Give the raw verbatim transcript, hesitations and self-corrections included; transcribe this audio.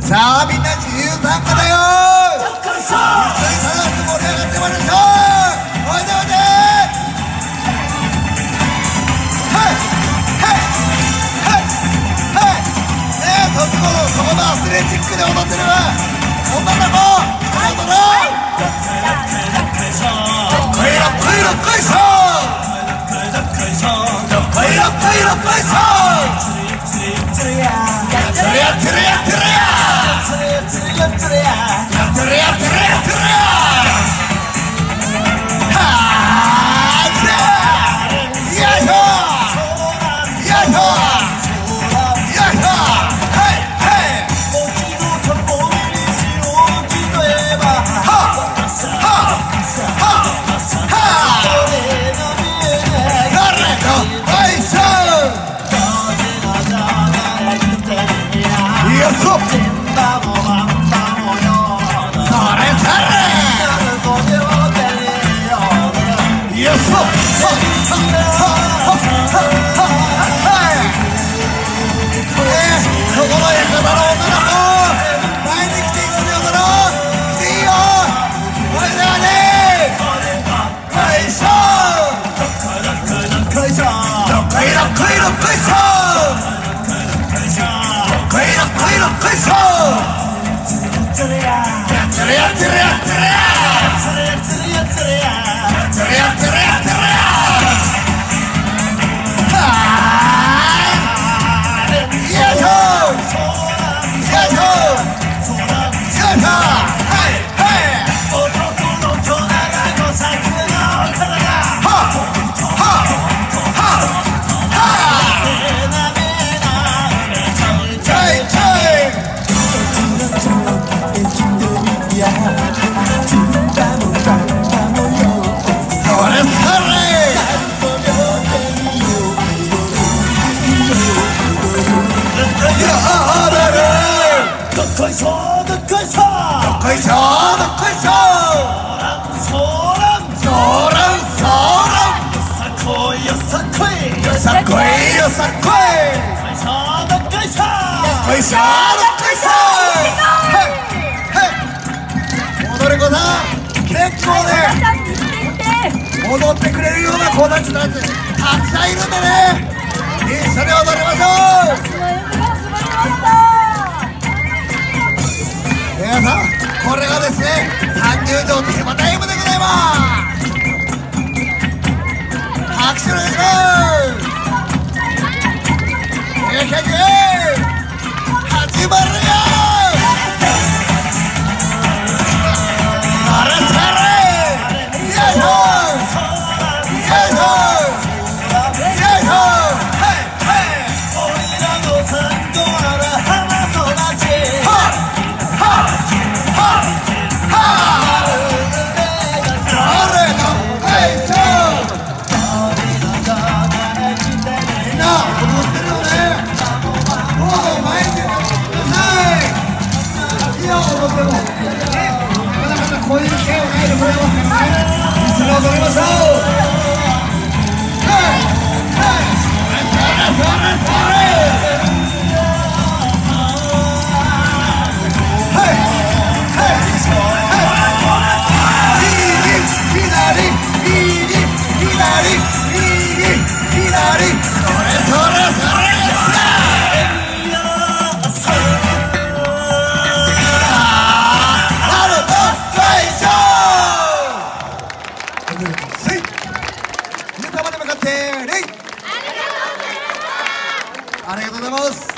さあみんな自由参加だよ。一緒に楽しく盛り上がってまいりましょう。おいでおいで。はいはいはいはいねえ、そこのそこのアスレチックで踊ってる女の子一緒に踊ろう。どっこいどっこいどっこいしょどっこいどっこいどっこいしょ。やってるやってるやってるやってるやってるやってるやってるはあぜよいしょよいしょよいしょはいはいはははは誰とおいしょよっそ踊る子さん結構ね踊ってくれるような子たちたちたくさんいるんでね、一緒に踊りましょう。皆さんこれがですねさんじゅう条テーマタイムでございます。拍手お願いします。始まるよ。あれされよいしょよいしょよいしょはいはい俺らのサンドアラ花育ちはっはっはっはっ誰のよいしょみんな踊ってるよね。どうぞ前に出てください。いや踊ってもなかなかこういう系をないでくれますからね、一緒に踊りましょう。はいはいそれそれそれそれはいはい右左右左右左それそれそれありがとうございます。